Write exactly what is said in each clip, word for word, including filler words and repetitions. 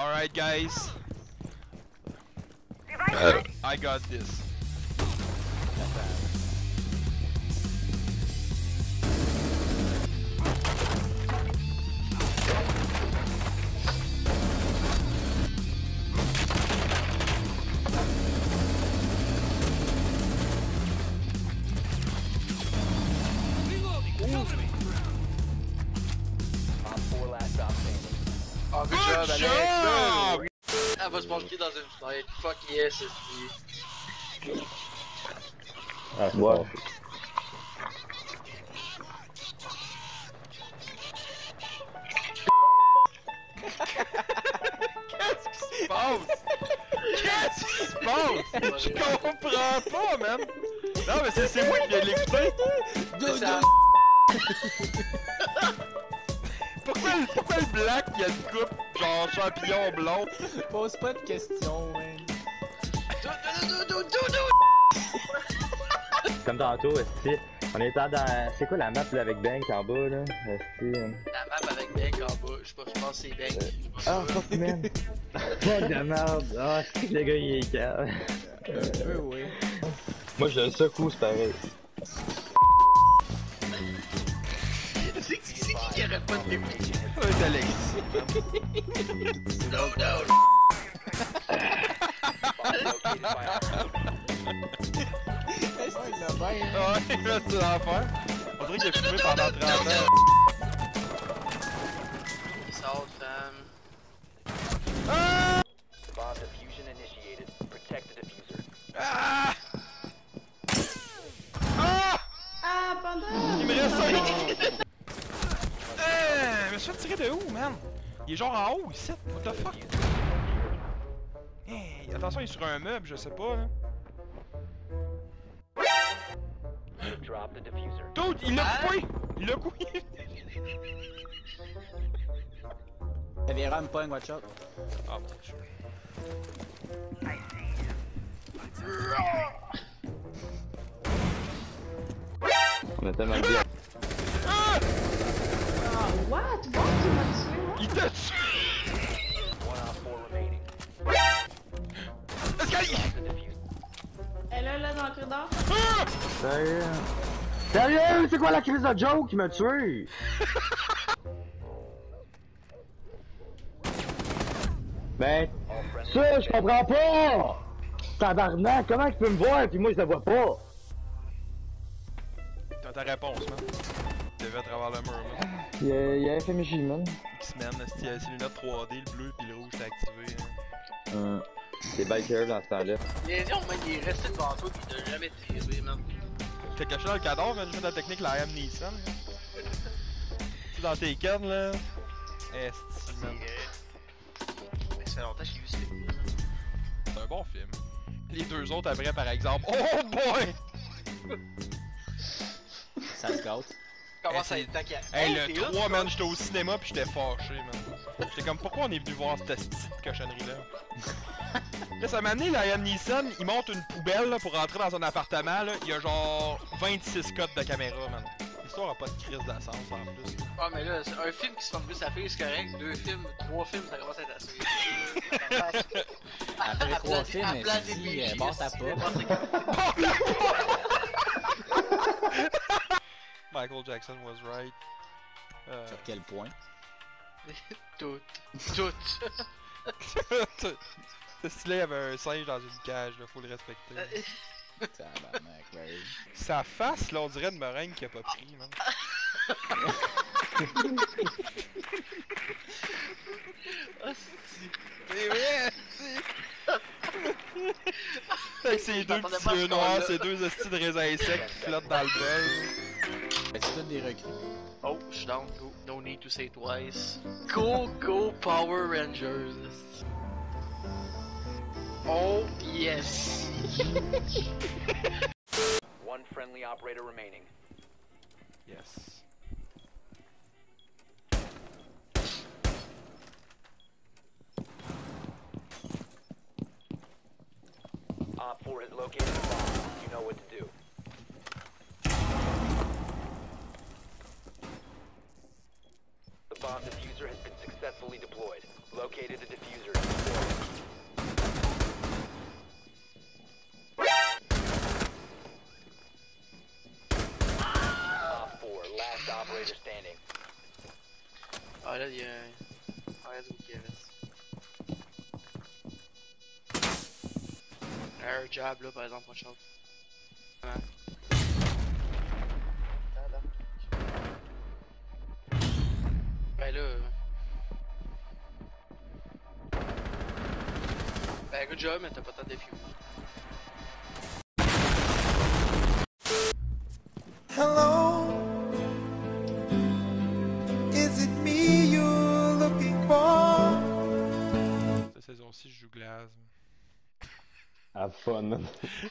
Alright, guys. Uh, I got this. Oh, good, Good job, Alex! job! Good. Elle va se manquer dans une fenêtre. Fuck yes, c'est Ah, c'est Ouais. bon. Qu'est-ce qui se passe? Qu'est-ce qui se passe? Je comprends pas, man! Non, mais c'est c'est moi qui viens de l'écouter! ça. Pourquoi, le- pourquoi le black il a une coupe genre champignon blond? Pose pas de questions, man. Comme tantôt, esti, on était dans... C'est quoi la map là avec Bank en bas là? Esti, euh... La map avec Bank en bas, je sais pas, je pense que c'est Bank. Ah, fuck man! Fuck de merde! Ah, c'est que le gars il est calme. Euh, oui. Moi je le secoue, c'est pareil. C'est qui qui arrête pas de m'écouter? C'est Alexis. No, no! Est-ce qu'il l'a bien, hein? Ouais, là, c'est l'enfer. On dirait qu'il a fumé pendant trente ans. Salt, fam. Ah! Bomb diffusion initiated. Protect the diffuser. Ah! Ah! Ah, pendant! Il me reste un! Eh, mais je suis tiré de où, man? Il est genre en haut, ici. What the fuck? Hey, attention, il est sur un meuble, je sais pas, là. Drop the diffuser. Dude, il l'a coupé! Il l'a coupé! Caviera me pogne, watch out. Ah mon dieu. On a tellement bien. Ah! Ah, what? What? Tu m'as tué, moi? Il t'a tué! One on four remaining. Est-ce qu'il... The diffuser. Elle est là dans le corridor. Ah! Sérieux? Sérieux? C'est quoi la crise de Joe qui m'a tué? Ben, ça, je comprends pas! Tabarnak, comment tu peux me voir pis moi je la vois pas? T'as ta réponse, man. Tu devais à travers le mur, man. Il y a, il y a F M J, man. X-Men, c'est les lunettes trois D, le bleu pis le rouge t'es activé. Hein. Hum. C'est biker dans ce temps-là. Lésion, man, il est resté devant toi pis il t'a jamais tiré, man. J'étais caché dans le cadavre, man, je fais de la technique la M Nissan. Tu dans tes cannes, là. Esti, man. Mais ça fait longtemps que j'ai vu ce film. C'est un bon film. Les deux autres après, par exemple. Oh boy! Ça se gâte. Comment Hey, ça c'est- être tant qu'il y a. Hey, t'es le là, trois, tu man, j'étais au cinéma pis j'étais fâché, man. J'étais comme, pourquoi on est venu voir cette petite cochonnerie-là? Là, ça m'a amené, la Liam Neeson, il monte une poubelle là, pour rentrer dans un appartement, là. Il y a genre vingt-six codes de caméra, man. L'histoire a pas de crise d'essence en plus. Ah, mais là, c'est un film qui se forme plus sa fille, c'est correct. Deux films, trois films, ça commence à être assez. Après À trois plat- films, à elle plat s'est des dit, péchés, euh, bon, ça c'est pas. n'importe quoi. Michael Jackson was right. Euh... Sur quel point? Tout. Tout. Ce stylé, il y avait un singe dans une cage, là, faut le respecter. Tabarnak, ouais. Sa face, là, on dirait une meringue qui a pas pris, man. C'est vrai, c'est... Avec ses deux J'entendais petits pas ce yeux qu'on noirs, a. ses deux hosties de raisins secs qui flottent dans le bol. C'est tous des recrues. Oh, je suis down. Go. No need to say twice. Go, go, Power Rangers. Oh, yes. One friendly operator remaining. Yes. Op four has located a bomb. You know what to do. The bomb diffuser has been successfully deployed. Located the diffuser. là, il y a... Ouais, let's go, Kevin. Un jab là, par exemple, pas de chance. Ouais. Ben là... euh, Ben good job, mais t'as pas tant de défis. Hello, is it me you're looking for? Cette saison-ci, je joue Glace. Have fun, man.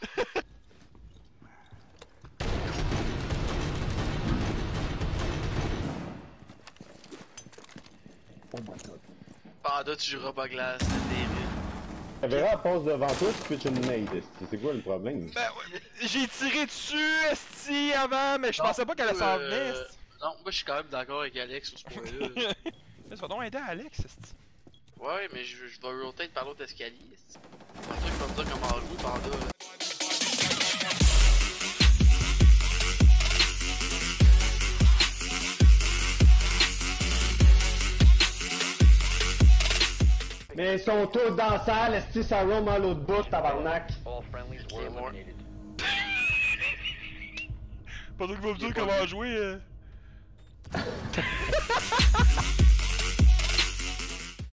Oh my god. Panda, tu joueras pas glace, c'est terrible. La Vera passe devant toi, tu pitches une nade, esti. C'est quoi le problème? Ben ouais, j'ai tiré dessus, esti, avant, mais je Non, pensais pas qu'elle allait s'en euh, venir, esti. Non, moi je suis quand même d'accord avec Alex sur ce point-là. Mais ça va donc aider Alex, esti. Ouais, mais je, je vais rotate par l'autre escalier. C'est pour ça que je peux me dire comment jouer Panda. Là. Mais ils sont tous dans la salle, esti, ça roam à l'autre bout, tabarnak. All friendlies were eliminated. Pas toi qui vas me dire comment jouer, euh.